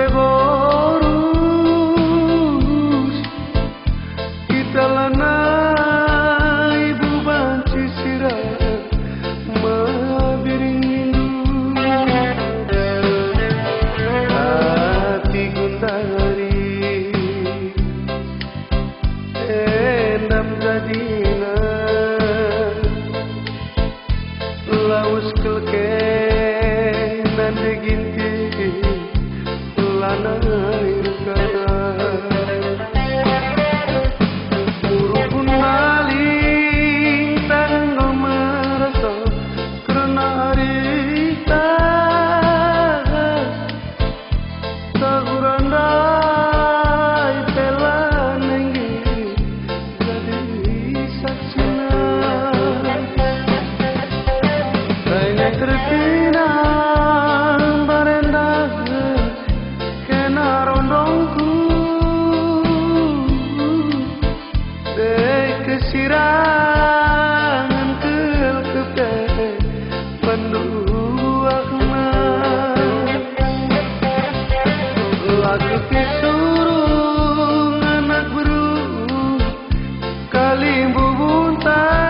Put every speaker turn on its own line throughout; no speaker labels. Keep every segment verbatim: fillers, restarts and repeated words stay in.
gorus kita lana ibu banci sirah mabirindu hati gundari endam jadina laus kelke nande ginti lana irkana urupun maling tanggo merasa karena harita sagurandai pelan nenggi jadi saksina Kayaknya terpina barenda kena rondongku dek kesirangan kel kepe penduakna lagu kesurung anak beru kalimbu buntah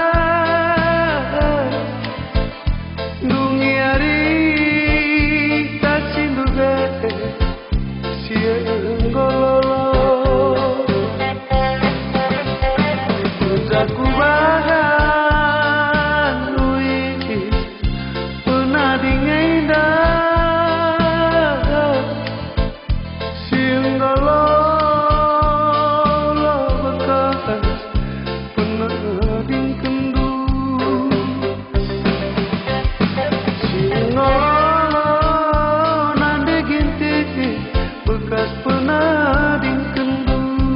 Aku bahan lui pernah dingaida singgolo bekas pernah dingkendu singgolo nande ginti bekas pernah dingkendu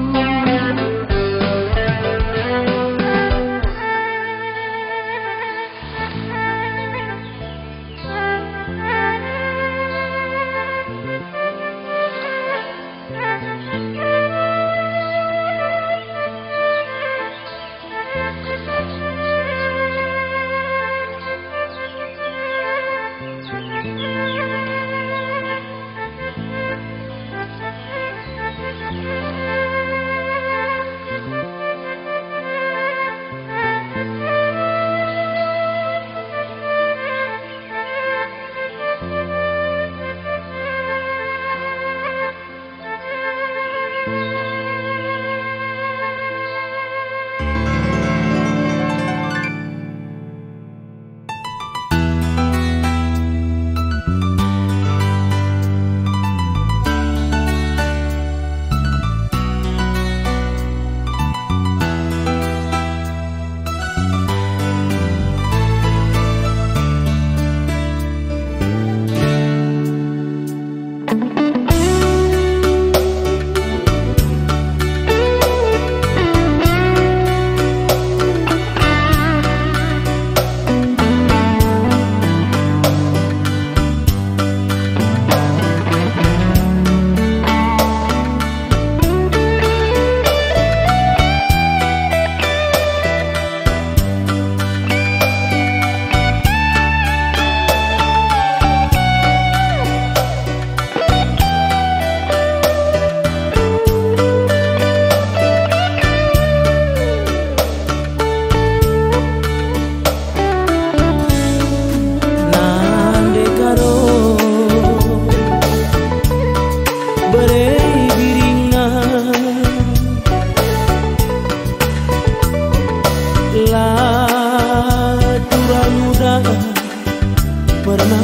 Pernah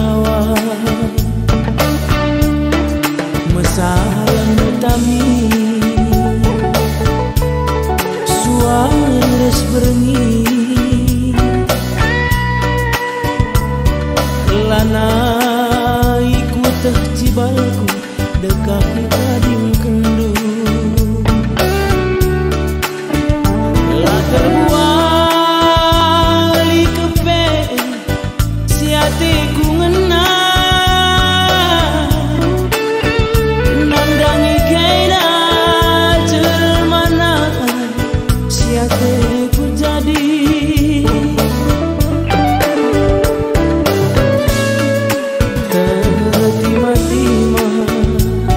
merawat mesalang betami suares berengi lana ikut cibalku dekat kading kendu la terbuali kepe siatiku ngena nandangi kaina jelmana siatiku jadi tertima-tima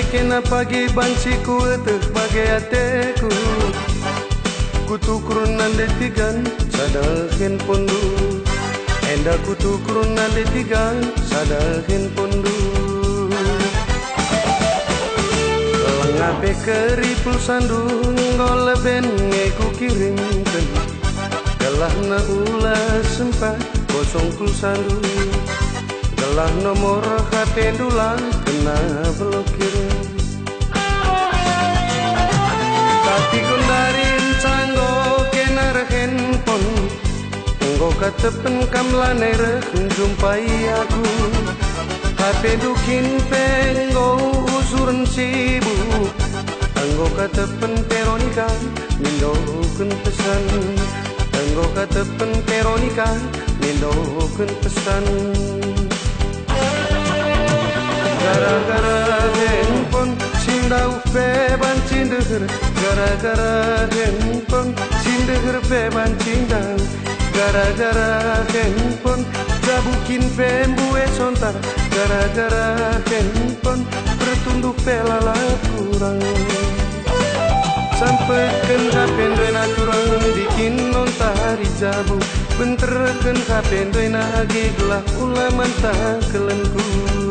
kena pagi banci ku teh bagai ateku kutukrun ande tigan sada handphone du enda kutukrun ande tigan sada handphone du ngabe keripul sandung goleben ngeku kirimkan galah na ulah sempat kosong pulsandu galah nomor H P dulang kena blokir tapi kundarin canggo kenar handphone nggo katepen kamlane reh jumpai aku H P dukin penggo usuran sibuk anggo katepen Veronica mindokeun pesan anggo katepen Veronica mindokeun pesan gara-gara handphone sindau beban cindeur gara-gara handphone cindeur beban cindang gara-gara handphone jabukin pembue sontar gara-gara handphone bertunduk pelala kurang sampaikan H P doina curang bikin nontari jabu benterkeun H P doina gegelah ulah mantah kelenku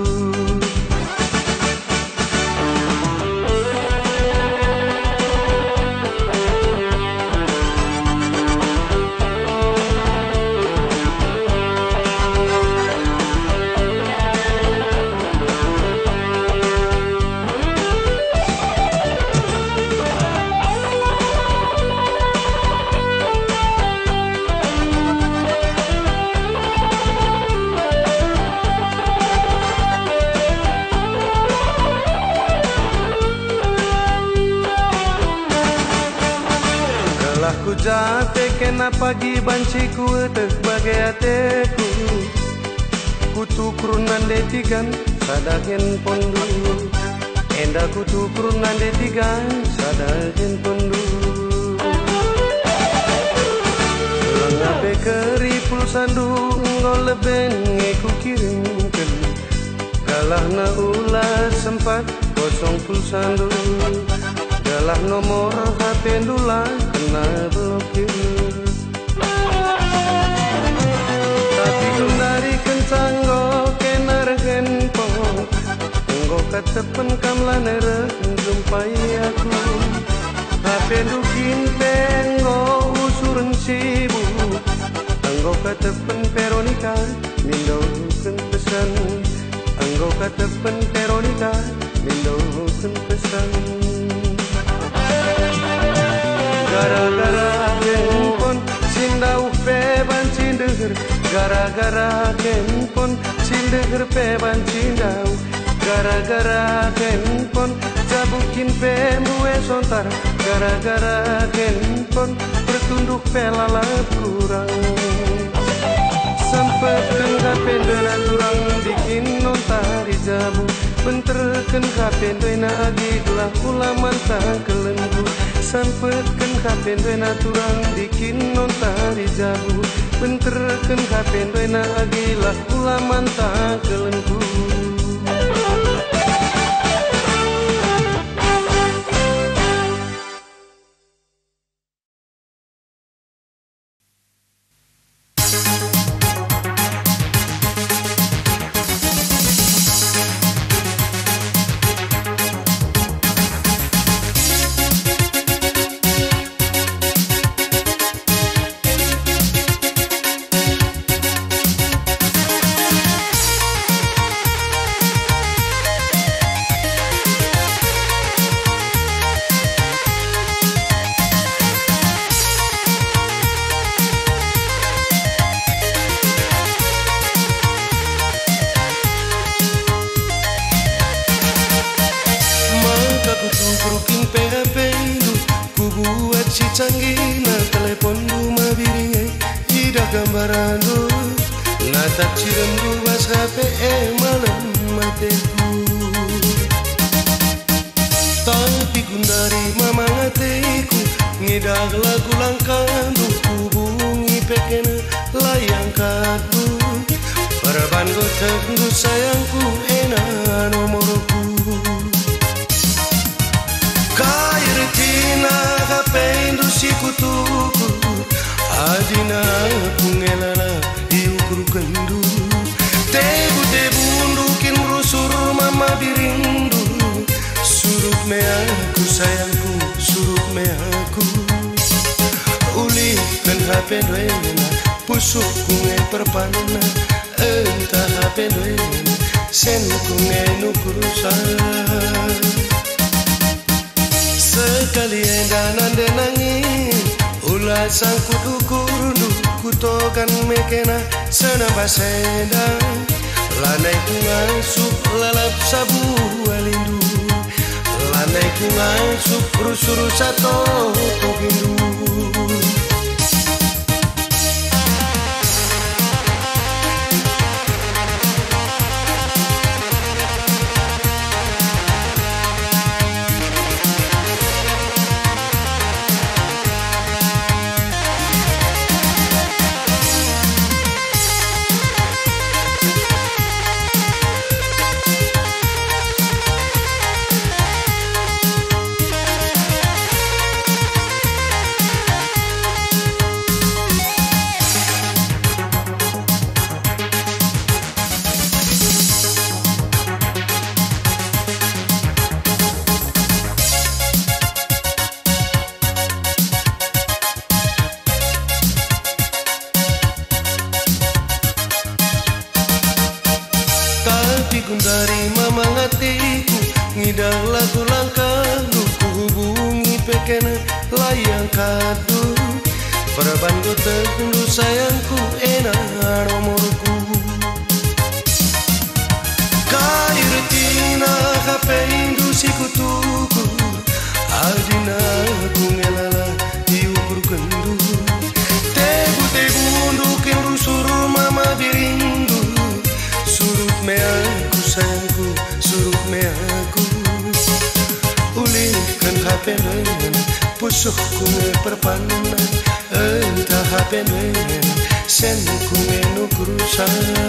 ku jate kena pagi banci ku teh bagai ateku kutukrun ande tigan sada handphone du enda kutukrun ande tigan sada handphone du ngabe keripul sandu goleben ngeku kirimkan galah na ulah sempat kosong pulsandu galah nomor H P dulang kena blokir tapi dari kencanggo kenar handphone nggo katepen kamlane reh jumpai aku H P dukin penggo usuran sibuk anggo katepen Veronica mindokeun pesan anggo katepen Veronica mindokeun pesan gara-gara handphone sindau beban cindeur gara-gara handphone cindeur beban cindau gara-gara handphone jabukin pembue sontar gara-gara handphone bertunduk pelala kurang sampaikan H P doina curang bikin nontari jabu benterkeun H P doina gegelah ulah mantah kelengu sampaikan H P doina curang bikin nontari jabu benterkeun H P doina gegelah ulah mantah kelengu canggih na telepon du mabiringai ida gambaran du na tak ciram du bas H P e malam mateku tapi gundari mamang ateku ngidag lagu langkan du hubungi peken layang kadu paraban go tenggu sayangku ena nomorku tina hapendo sikutuku adina kungelala iukru kendu tebu tebu kin rusur mama birindu surut me aku sayangku surut me aku uli kan hapendo ena pusuk kunge perpanna entah hapendo ena sen kunge nukurusa sekali endanan denangi ulah sangku dukur kutokan mekena senapa senda lanai kungasup lalap sabu alindu lanai kungasup rusur sato kokindu dari mamang hatiku ngidah lagu langkah luku hubungi pekena layang kadu perbantu terkundu sayangku enak nomorku kair tina hape indu sikutuku adina kungelala diukur kendu tebu tebu undukin rusur mama birindu surut me aku sayangku surut me aku ulihkan hapendo pusuk kunge perpanna entah hapendo sen kunge nukurusa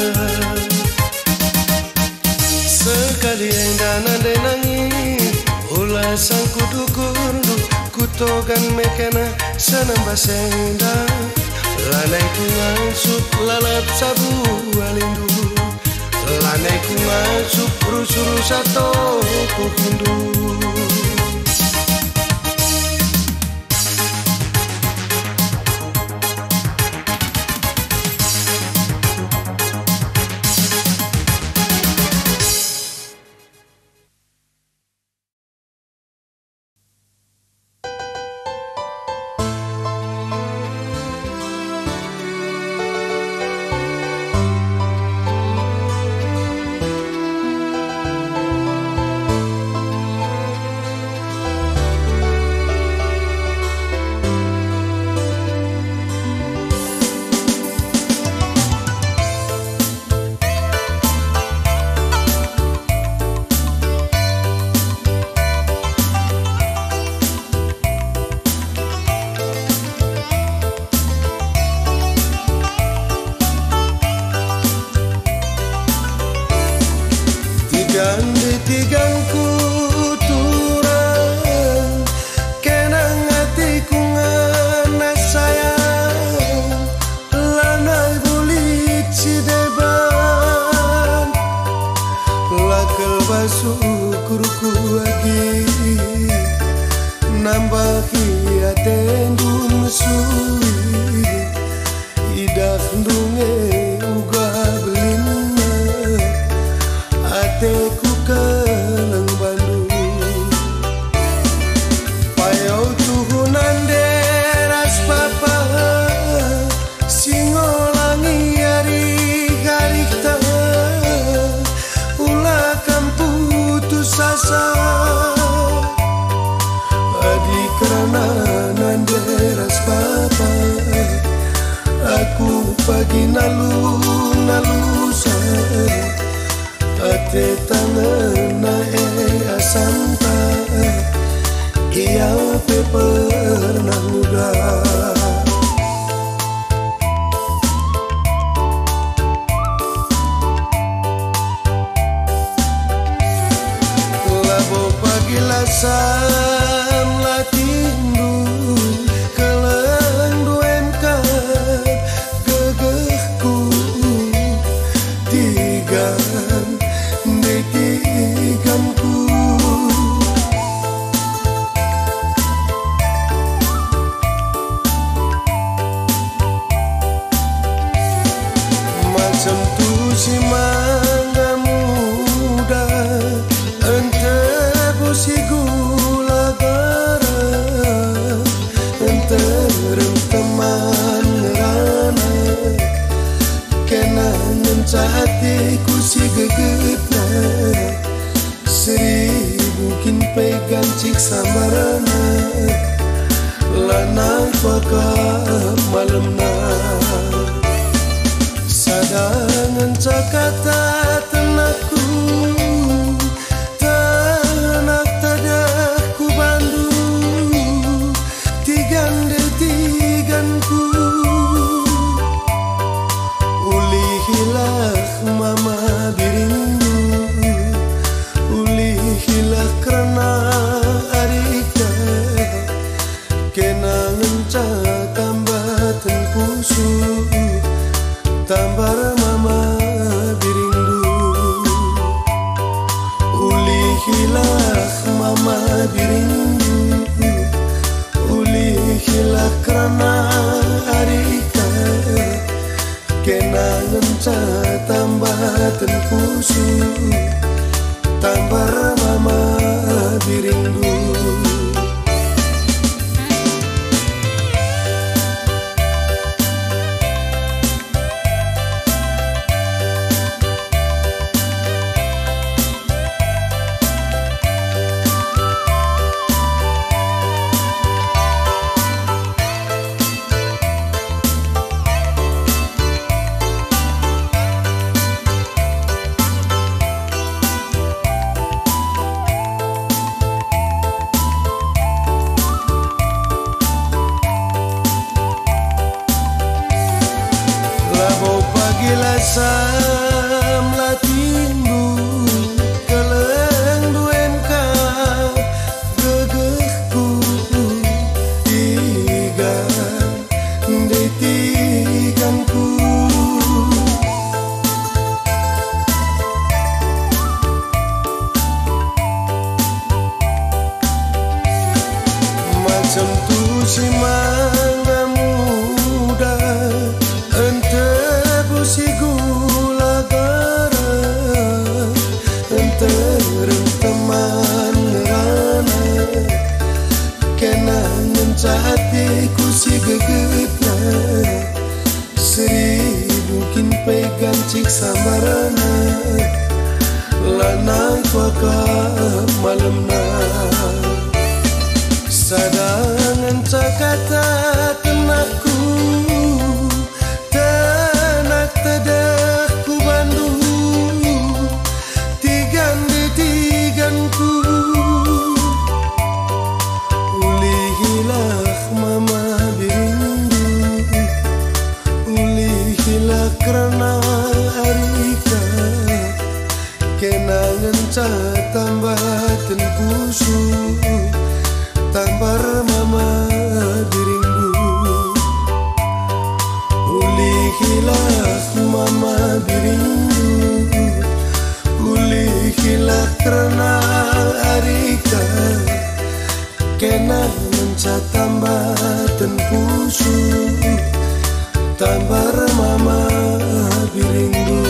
sekali endanan denangi ulah sangku dukur kutokan mekena senamba senda lanai kungasup lalap sabu alindu lanai kungasup rusur sato kokindu digangku turang kenang hatiku ngana sayang lanai bulit si deban lakel basuh kuruku lagi nambahi atendun mesui idah dunge uga belinna ateku keleng Bandung payau tuhunan deras papa singolangi hari garikta ulah kamputus asa adi karena nanderas papa aku pagi nalu nalusa ate tangan nae asanta ia pe pernah muda labo pagi lasam latih sambarana lanang paka malamna sadangan cakata tenaku tanak tadahku bandu tigan de tiganku ulihilah mama birindu ulihilah karena arika kenangan ca tambatan pusu tambar mama birindu ulihilah mama birindu ulihilah karena arika kenangan ca tambatan pusu tambar mama birindu Sam latindu keleng duen ka gegehku tiga de tiganku macam tu si mangga muda ente si gula gara entereng teman rana kenangan hatiku si gegetna seribu kin pegang cik sambarana lanang paka malamna sadangan cakata tenaku tadahku bandu tigan de tiganku ulihilah mama birindu ulihilah karena arika kenangan ca tambatan pusu tambar mama birindu ulihilah mama birindu ulihilah karena arika kenangan ca tambatan pusu tambar mama birindu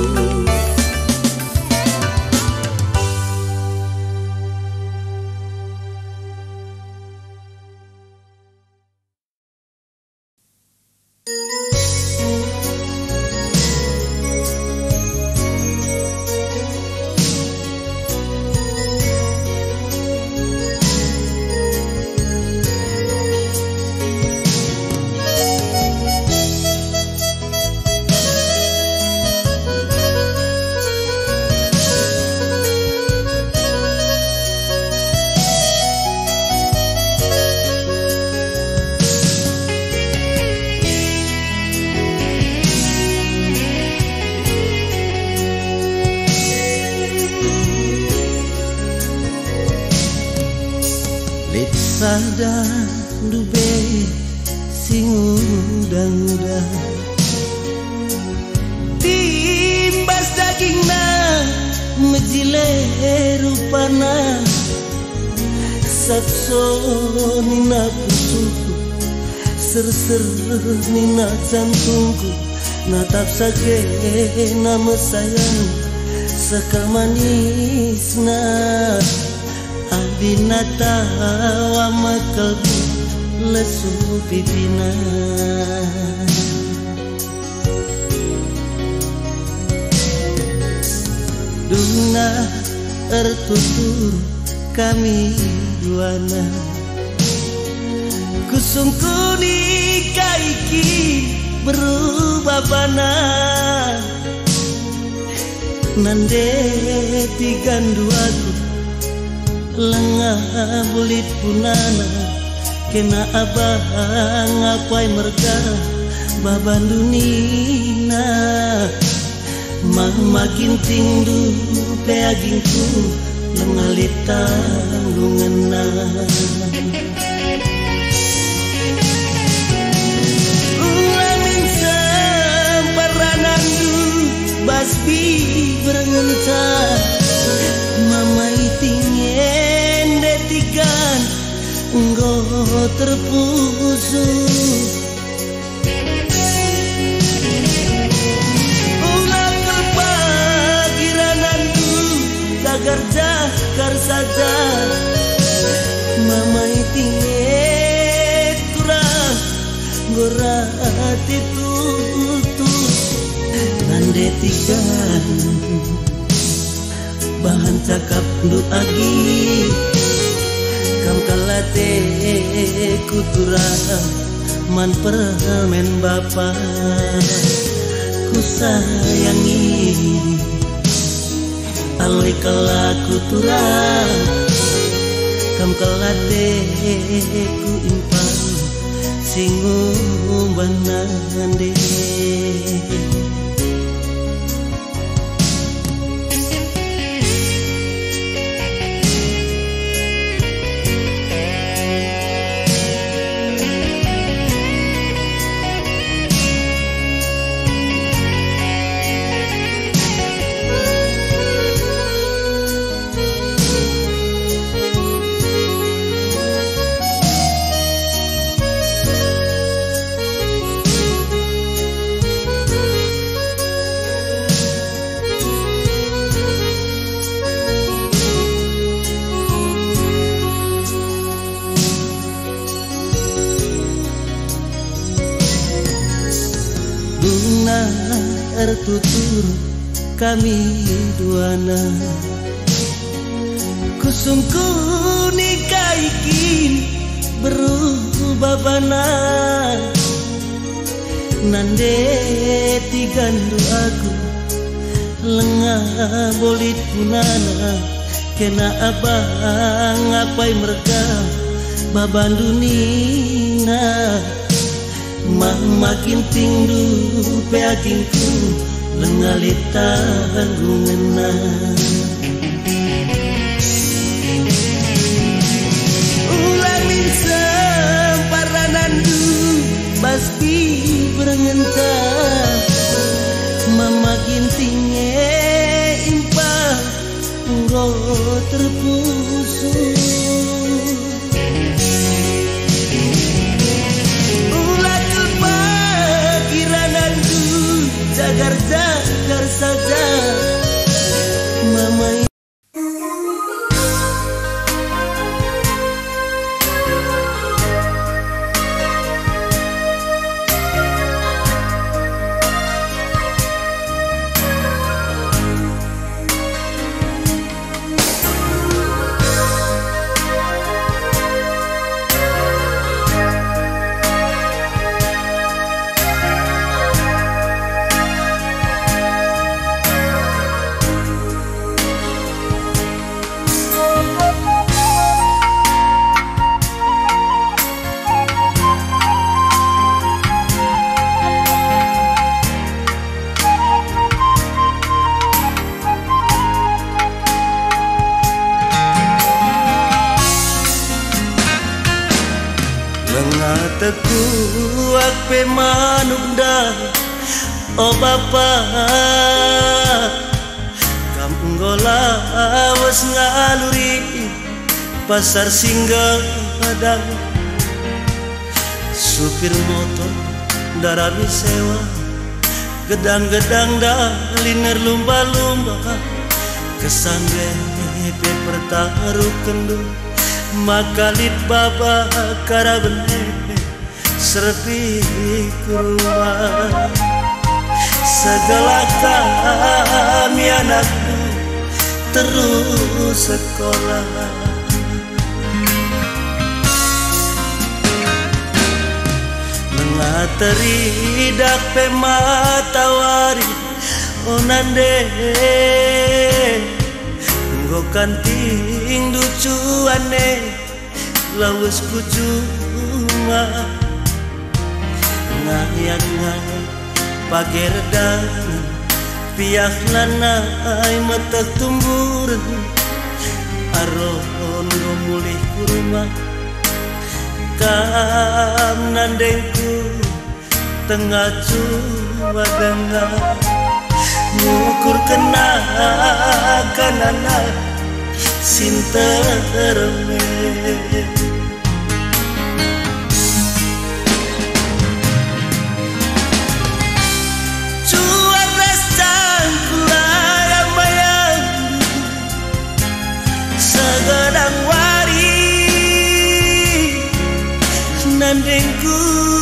Sada dube sing udah-udah timbas dagingna mejile rupana sapso nina pusuku ser-ser nina jantungku natap sage nama sayang sekamanisna Abinata wa makalbu lesu pipina Duna tertutur kami duana kusungku nikah iki berubah bana nande tigandu aku lengah bulit punana kena abang ngapai merga babandunina mama ginting du peagingku lengalit tanggungan ulamin semparanan du basbi berengenta mama itingin detikan engkau terpusu ulang kepagirananku gagar jakar saja mama itingin turang gorati tutus nandetikan bahan cakap du agi kam kalate kuturang man permen bapa ku sayangi aloi kala kuturang kam kalate ku impan singu banande tertutur kami duana kusungku nikah iki berubah bana nande tigandu aku lengah bolit punana kena abang ngapai merga babandunina makin tingdu peagingku lengalit tanggungan ulamin semparanan du basbi berengenta mama gintingnya impah uro terpusu jagar-jagar saja mama tekuak pe manunda oh bapa kampung gola was ngaluri pasar singgah padang supir motor darami sewa gedang-gedang daliner lumba-lumba kesambe pe pertaruh kendu makalit baba karabene serpi kurma segala kami anakku terus sekolah Ngateridak pe matawari onande nggo kanting ducuane lawes kucuma ngayang-ngayang pagerdan piah lanai mata tumburan aron mulih kurma kam nandengku tengah cuma dengar ngukur kena kanana sinta terme cuan resang kulayang bayang segadang wari nandengku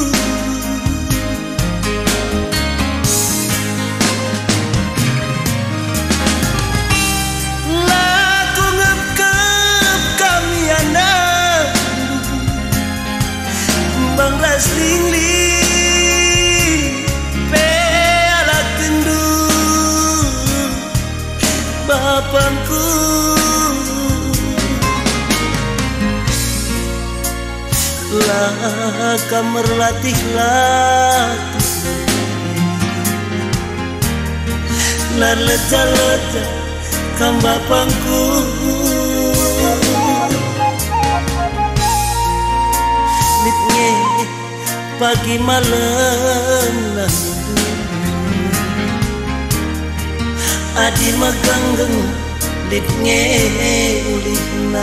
Lingling peala kendu bapangku lah kamar latih latih lar leja-leja kam bapangku litnge pagi malam lah adi maganggeng litnge ulihna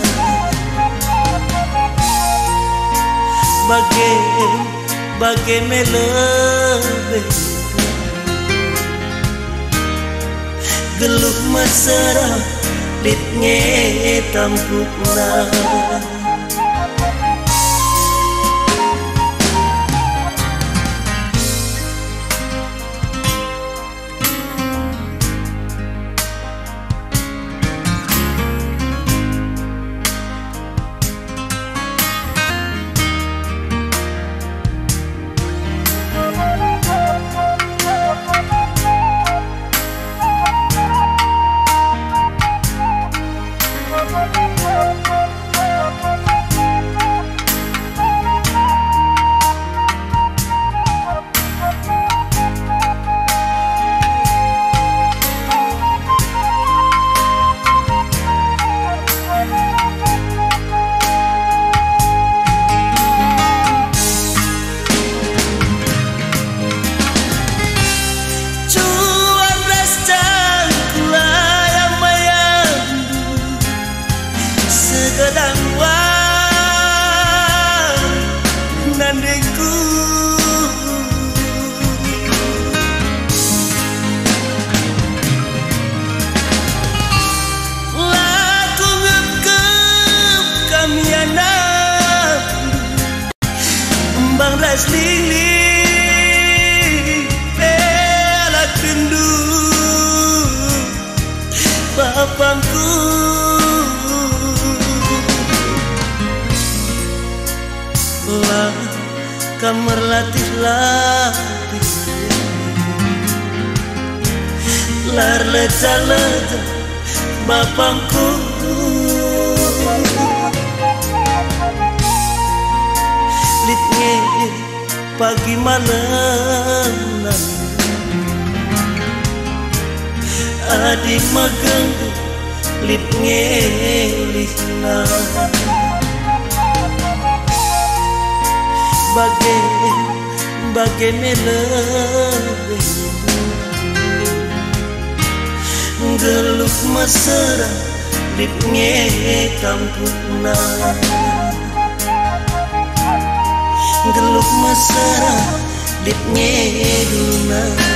bage bage melebe geluh mesra litnge tampukna lingling peala kendu bapangku lah kamar latih latih lar leja-leja bapangku litnge pagi malam adi mageng litnge lihna bage bage melebe geluh mesra litnge tampukna geluh mesra litnge duna